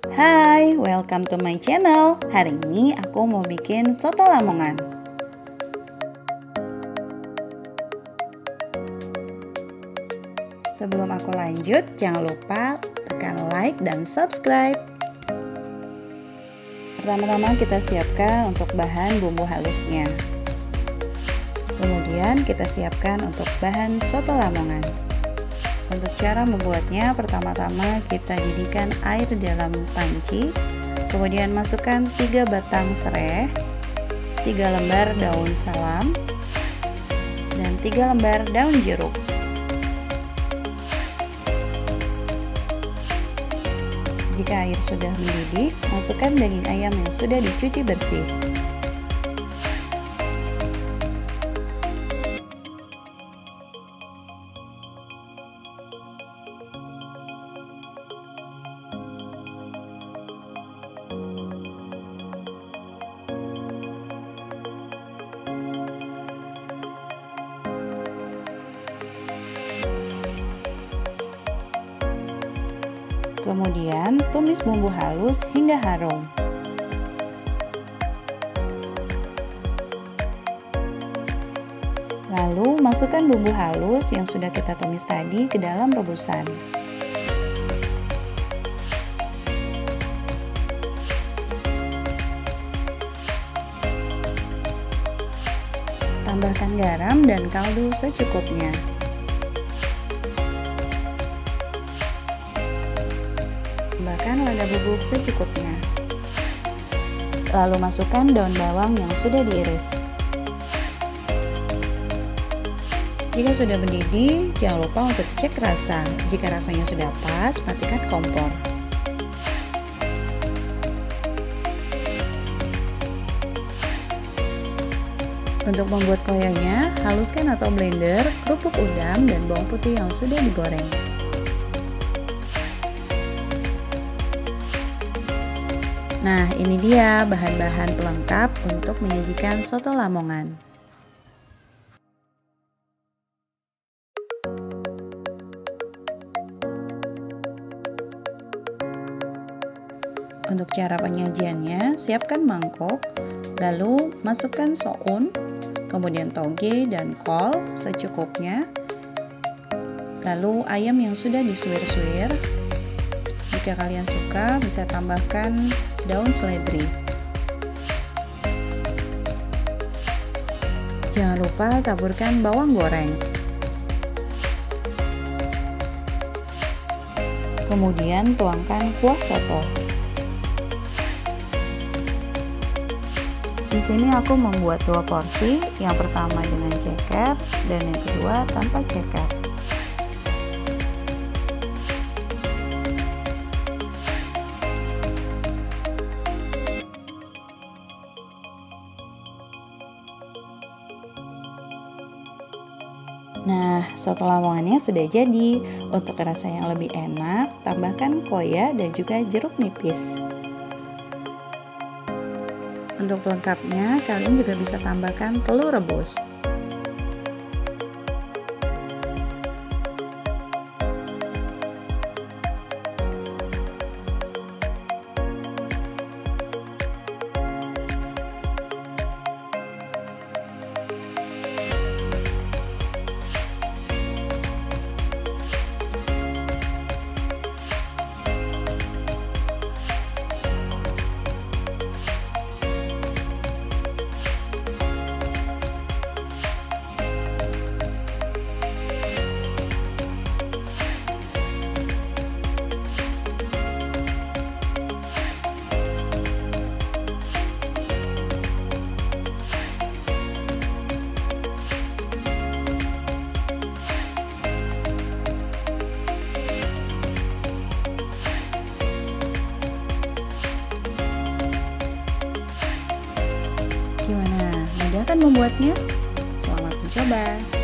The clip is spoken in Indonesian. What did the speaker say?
Hai, welcome to my channel. Hari ini aku mau bikin soto Lamongan. Sebelum aku lanjut, jangan lupa tekan like dan subscribe. Pertama-tama kita siapkan untuk bahan bumbu halusnya. Kemudian kita siapkan untuk bahan soto Lamongan. Untuk cara membuatnya, pertama-tama kita didihkan air di dalam panci, kemudian masukkan 3 batang serai, 3 lembar daun salam, dan 3 lembar daun jeruk. Jika air sudah mendidih, masukkan daging ayam yang sudah dicuci bersih. Kemudian tumis bumbu halus hingga harum. Lalu masukkan bumbu halus yang sudah kita tumis tadi ke dalam rebusan. Tambahkan garam dan kaldu secukupnya. Tambahkan lada bubuk secukupnya. Lalu masukkan daun bawang yang sudah diiris. Jika sudah mendidih, jangan lupa untuk cek rasa. Jika rasanya sudah pas, matikan kompor. Untuk membuat koyonya, haluskan atau blender kerupuk udang dan bawang putih yang sudah digoreng. Nah, ini dia bahan-bahan pelengkap untuk menyajikan soto Lamongan. Untuk cara penyajiannya, siapkan mangkok, lalu masukkan soun, kemudian toge dan kol secukupnya, lalu ayam yang sudah disuir-suir. Jika kalian suka, bisa tambahkan daun seledri. Jangan lupa taburkan bawang goreng. Kemudian tuangkan kuah soto. Di sini aku membuat 2 porsi, yang pertama dengan ceker dan yang kedua tanpa ceker. Nah, soto Lamongannya sudah jadi. Untuk rasa yang lebih enak, tambahkan koya dan juga jeruk nipis. Untuk pelengkapnya, kalian juga bisa tambahkan telur rebus. Gimana? Mudah kan membuatnya? Selamat mencoba!